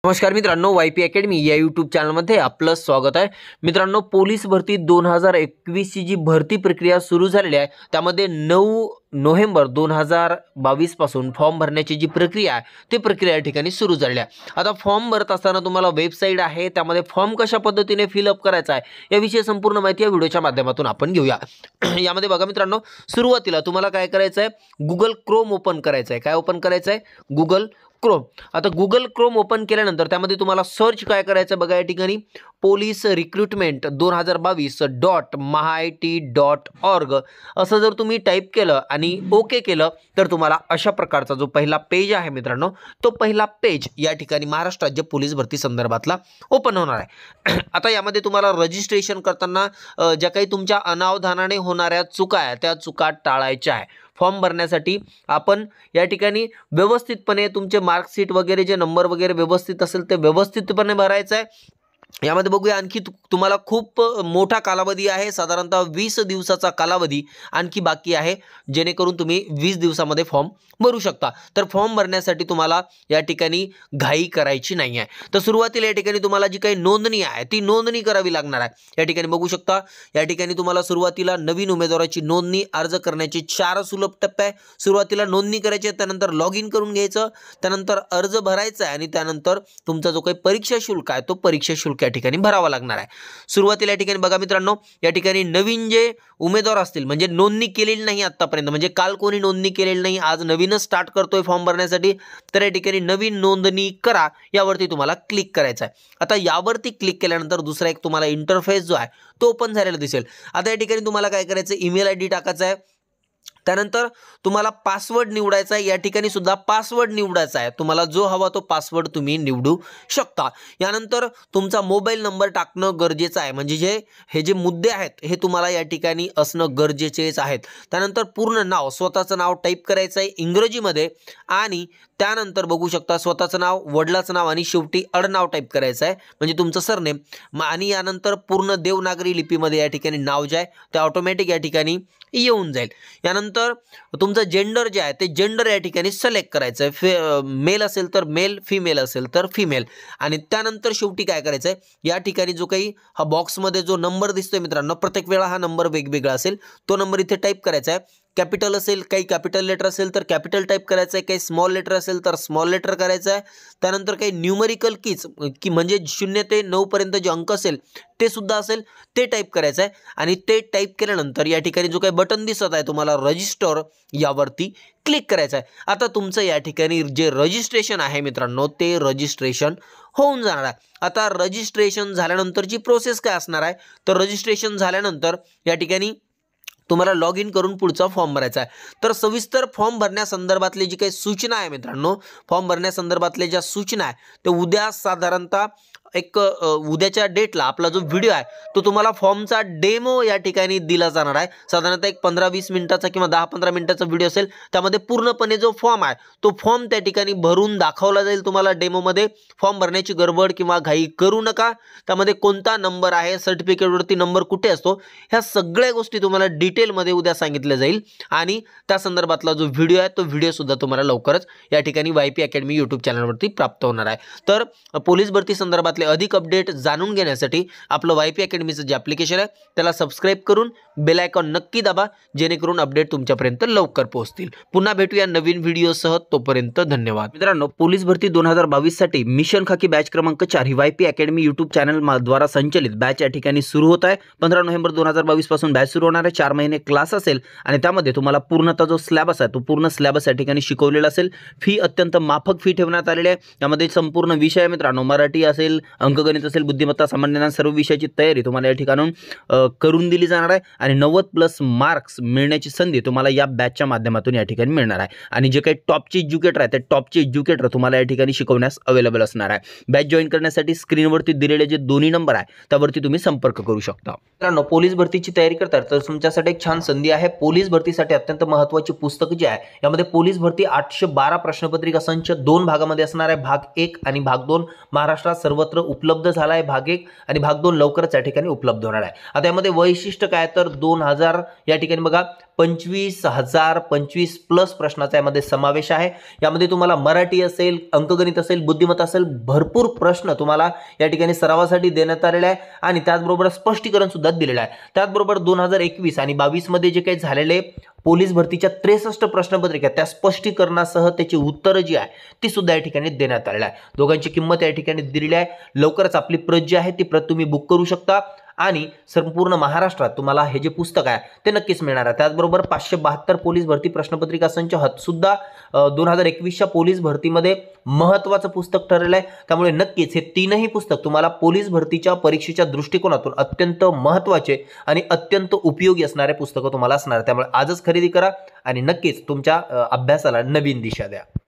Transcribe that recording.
नमस्कार मित्रांनो, YP academy या यूट्यूब चॅनलमध्ये आपलं स्वागत आहे। मित्रांनो, पोलीस भरती 2021 ची जी भरती प्रक्रिया सुरू झालेली आहे त्यामध्ये 9 नोव्हेंबर 2022 पासून फॉर्म भरण्याची जी प्रक्रिया आहे ती प्रक्रिया या ठिकाणी सुरू झालेली आहे। आता फॉर्म भरत असताना तुम्हाला वेबसाईट आहे, त्यामध्ये फॉर्म कशा पद्धतीने फिलअप करायचा आहे याविषयी संपूर्ण माहिती या व्हिडिओच्या माध्यमातून आपण घेऊया। यामध्ये बघा मित्रांनो, सुरुवातीला तुम्हाला काय करायचं आहे, Google Chrome ओपन करायचं आहे। काय ओपन करायचं आहे? Google Chrome. आता Google Chrome ओपन केल्यानंतर त्यामध्ये तुम्हाला सर्च काय करायचं बघा, या ठिकाणी पोलीस रिक्रुटमेंट 2022.mahaiti.org असं जर तुम्ही टाईप केलं आणि ओके केलं तर तुम्हाला अशा प्रकारचा जो पहिला पेज आहे मित्रांनो, तो पहिला पेज या ठिकाणी महाराष्ट्र राज्य पोलीस भरती संदर्भातला ओपन होणार आहे। आता यामध्ये तुम्हाला रजिस्ट्रेशन करताना ज्या काही तुमच्या अनावधानाने होणाऱ्या चुका आहेत त्या चुका टाळायच्या आहे। फॉर्म भरण्यासाठी आपण या ठिकाणी व्यवस्थितपणे तुमचे मार्कशीट वगैरे जे नंबर वगैरे व्यवस्थित असेल ते व्यवस्थितपणे भरायचं आहे। यामध्ये बघूया, आणखी तुम्हाला खूप मोठा कालावधी आहे, साधारणतः 20 दिवसाचा कालावधी आणखी बाकी आहे, जेणेकरून तुम्ही 20 दिवसामध्ये फॉर्म भरू शकता। तर फॉर्म भरण्यासाठी तुम्हाला या ठिकाणी घाई करायची नाही आहे। तर सुरुवातीला या ठिकाणी तुम्हाला जी काही नोंदणी आहे ती नोंदणी करावी लागणार आहे। या ठिकाणी बघू शकता, या ठिकाणी तुम्हाला सुरुवातीला नवीन उमेदवाराची नोंदणी अर्ज करण्याचे 4 सुलभ टप्पे आहे। सुरुवातीला नोंदणी करायची आहे, त्यानंतर लॉग इन करून घ्यायचं, त्यानंतर अर्ज भरायचा आहे आणि त्यानंतर तुमचा जो काही परीक्षा शुल्क आहे तो परीक्षा शुल्क या ठिकाणी भरावा लागणार आहे। सुरुवातीला या ठिकाणी बघा मित्रांनो, या ठिकाणी नवीन जे उमेदवार असतील म्हणजे नोंदणी केलेली नाही आतापर्यंत, म्हणजे काल कोणी नोंदणी केलेली नाही, आज नवीनच स्टार्ट करतोय फॉर्म भरण्यासाठी, तर या ठिकाणी नवीन नोंदणी करा यावरती तुम्हाला क्लिक करायचं आहे। आता यावरती क्लिक केल्यानंतर दुसरा एक तुम्हाला इंटरफेस जो आहे तो ओपन झालेला दिसेल। आता या ठिकाणी तुम्हाला काय करायचं, ईमेल आयडी टाकायचा आहे, त्यानंतर तुम्हाला पासवर्ड निवडायचा आहे। या ठिकाणी सुद्धा पासवर्ड निवडायचा आहे, तुम्हाला जो हवा तो पासवर्ड तुम्ही निवडू शकता। यानंतर तुमचा मोबाईल नंबर टाकणं गरजेचं आहे, म्हणजे हे जे मुद्दे आहेत हे तुम्हाला या ठिकाणी असणं गरजेचेच आहेत। त्यानंतर पूर्ण नाव, स्वतःचं नाव टाईप करायचं आहे इंग्रजीमध्ये, आणि त्यानंतर बघू शकता स्वतःचं नाव, वडिलाचं नाव आणि शेवटी आडनाव टाईप करायचं आहे, म्हणजे तुमचं सरनेम। आणि यानंतर पूर्ण देवनागरी लिपीमध्ये या ठिकाणी नाव जे आहे ते ऑटोमॅटिक या ठिकाणी येऊन जाईल। यानंतर तुमचं जेंडर जे आहे ते जेंडर या ठिकाणी सिलेक्ट करायचं आहे, मेल असेल तर मेल, फिमेल असेल तर फिमेल। आणि त्यानंतर शेवटी काय करायचं आहे, या ठिकाणी जो काही हा बॉक्समध्ये जो नंबर दिसतोय मित्रांनो, प्रत्येक वेळा हा नंबर वेगवेगळा असेल, तो नंबर इथे टाईप करायचा आहे। कॅपिटल असेल, काही कॅपिटल लेटर असेल तर कॅपिटल टाईप करायचं आहे, काही स्मॉल लेटर असेल तर स्मॉल लेटर करायचं आहे। त्यानंतर काही न्यूमरिकल की म्हणजे 0 ते 9 पर्यंत जे अंक असेल ते सुद्धा असेल ते टाईप करायचं आहे। आणि ते टाईप केल्यानंतर या ठिकाणी जो काही बटन दिसत आहे तुम्हाला रजिस्टर, यावरती क्लिक करायचं आहे। आता तुमचं या ठिकाणी जे रजिस्ट्रेशन आहे मित्रांनो ते रजिस्ट्रेशन होऊन जाणार आहे। आता रजिस्ट्रेशन झाल्यानंतरची प्रोसेस काय असणार आहे, तर रजिस्ट्रेशन झाल्यानंतर या ठिकाणी तुम्हाला लॉग इन करून पुढचा फॉर्म भरायचा आहे। तर सविस्तर फॉर्म भरण्यासंदर्भातली जी काही सूचना आहे मित्रांनो, फॉर्म भरण्यासंदर्भातल्या ज्या सूचना आहे ते उद्या साधारणतः उद्याच्या डेटला आपला जो व्हिडिओ आहे तो तुम्हाला फॉर्मचा डेमो या ठिकाणी दिला जाणार आहे। साधारणतः एक 15-20 मिनिटाचा किंवा 10-15 मिनिटाचा व्हिडिओ असेल, त्यामध्ये पूर्णपणे जो फॉर्म आहे तो फॉर्म त्या ठिकाणी भरून दाखवला जाईल तुम्हाला डेमोमध्ये। फॉर्म भरण्याची गडबड किंवा घाई करू नका, त्यामध्ये कोणता नंबर आहे, सर्टिफिकेटवरती नंबर कुठे असतो, ह्या सगळ्या गोष्टी तुम्हाला डिटेलमध्ये उद्या सांगितल्या जाईल। आणि त्या संदर्भातला जो व्हिडिओ आहे तो व्हिडिओ सुद्धा तुम्हाला लवकरच या ठिकाणी YP अकॅडमी यूट्यूब चॅनलवरती प्राप्त होणार आहे। तर पोलीस भरती संदर्भातले अधिक अपडेट जाणून घेण्यासाठी आपलं YP अकॅडमीचं जे ॲप्लिकेशन आहे त्याला सबस्क्राईब करून बेल आयकॉन नक्की दाबा, जेणेकरून अपडेट तुमच्यापर्यंत लवकर पोहोचतील। पुन्हा भेटूया नवीन व्हिडिओसह, तोपर्यंत धन्यवाद। मित्रांनो, पोलीस भरती 2022 साठी मिशन खाकी बॅच क्रमांक 4 ही YP अकॅडमी यूट्यूब चॅनल द्वारा संचलित बॅच या ठिकाणी सुरू होत आहे। 15 नोव्हेंबर 2022 पासून बॅच सुरू होणार आहे। 4 महिने क्लास असेल आणि त्यामध्ये तुम्हाला पूर्णतः जो सिलेबस आहे तो पूर्ण सिलेबस या ठिकाणी शिकवलेला असेल। फी अत्यंत माफक फी ठेवण्यात आलेली आहे। यामध्ये संपूर्ण विषय मित्रांनो, मराठी असेल, अंकगणित असेल, बुद्धिमत्ता, सामान्य ज्ञान, सर्व विषयाची तयारी तुम्हाला या ठिकाणून करून दिली जाणार आहे। आणि 90+ मार्क्स मिळण्याची संधी तुम्हाला या बॅचच्या माध्यमातून या ठिकाणी मिळणार आहे। आणि जे काही टॉपचे एज्युकेटर आहेत ते टॉपचे एज्युकेटर तुम्हाला या ठिकाणी शिकवण्यास अवेलेबल असणार आहे। बॅच जॉईन करण्यासाठी स्क्रीनवरती दिलेले जे दोन्ही नंबर आहे त्यावरती तुम्ही संपर्क करू शकता। मित्रांनो, पोलीस भरतीची तयारी करतात तर तुमच्यासाठी एक छान संधी आहे। पोलीस भरतीसाठी अत्यंत महत्त्वाची पुस्तक जी आहे, यामध्ये पोलीस भरती 812 प्रश्नपत्रिका संच 2 भागामध्ये असणार आहे, भाग 1 आणि भाग 2। महाराष्ट्रात सर्वत्र प्रमाणपत्र उपलब्ध झाला आहे भाग 1 आणि भाग 2 लवकरच या ठिकाणी उपलब्ध होणार आहे. आता यामध्ये वैशिष्ट्य काय तर 2000 या ठिकाणी बघा 25,025 प्लस प्रश्नाचा यामध्ये समावेश आहे. यामध्ये तुम्हाला मराठी असेल, अंकगणित असेल, बुद्धिमत्ता असेल, भरपूर प्रश्न तुम्हाला या ठिकाणी सरावासाठी देण्यात आलेले आहे आणि त्याचबरोबर स्पष्टीकरण सुद्धा दिलेलं आहे. त्याचबरोबर 2021 आणि 22 मध्ये जे काही झालेले पोलीस भरतीच्या 63 प्रश्नपत्रिका त्या स्पष्टीकरणासह त्याची उत्तरं जी आहे ती सुद्धा या ठिकाणी देण्यात आलेली आहे. दोघांची किंमत या ठिकाणी दिलेली आहे. लवकरच आपली प्रत जी आहे ती प्रत तुम्ही बुक करू शकता आणि संपूर्ण महाराष्ट्रात तुम्हाला हे जे पुस्तक आहे ते नक्कीच मिळणार आहे. त्याचबरोबर 572 पोलीस भरती प्रश्नपत्रिका संच सुद्धा 2021च्या पोलीस भरतीमध्ये महत्त्वाचं पुस्तक ठरलेलं आहे. त्यामुळे नक्कीच हे तीनही पुस्तक तुम्हाला पोलीस भरतीच्या परीक्षेच्या दृष्टिकोनातून अत्यंत महत्त्वाचे आणि अत्यंत उपयोगी असणारे पुस्तकं तुम्हाला असणार. त्यामुळे आजच खरेदी करा आणि नक्कीच तुमच्या अभ्यासाला नवीन दिशा द्या.